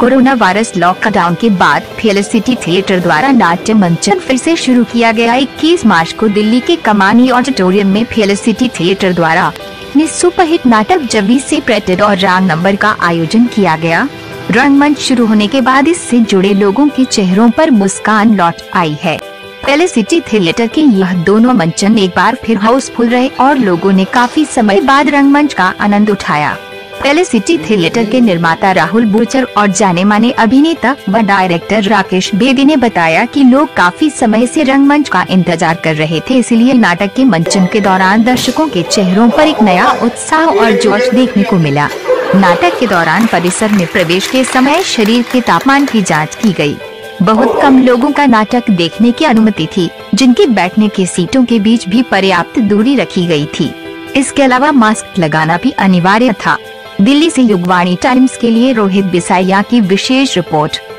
Corona virus lockdown के बाद felicity theatre द्वारा नाट्य मंचन फिर से शुरू किया गया। 21 मार्च को दिल्ली के कमानी ऑडिटोरियम में फेलिसिटी थिएटर द्वारा सुपरहिट नाटक जवी सेपरेटेड और रॉन्ग नंबर का आयोजन किया गया। रंगमंच शुरू होने के बाद इससे जुड़े लोगों के चेहरों पर मुस्कान लौट आई है। फेलिसिटी थिएटर के यह दोनों मंचन एक बार फिर हाउसफुल रहे और लोगों ने काफी समय बाद रंगमंच का आनंद उठाया। फेलिसिटी थिएटर के निर्माता राहुल बूचर और जाने माने अभिनेता व डायरेक्टर राकेश बेदी ने बताया कि लोग काफी समय से रंगमंच का इंतजार कर रहे थे, इसलिए नाटक के मंचन के दौरान दर्शकों के चेहरों पर एक नया उत्साह और जोश देखने को मिला। नाटक के दौरान परिसर में प्रवेश के समय शरीर के तापमान की जाँच की गयी। बहुत कम लोगों का नाटक देखने की अनुमति थी, जिनकी बैठने की सीटों के बीच भी पर्याप्त दूरी रखी गई थी। इसके अलावा मास्क लगाना भी अनिवार्य था। दिल्ली से युगवाणी टाइम्स के लिए रोहित बिसाइया की विशेष रिपोर्ट।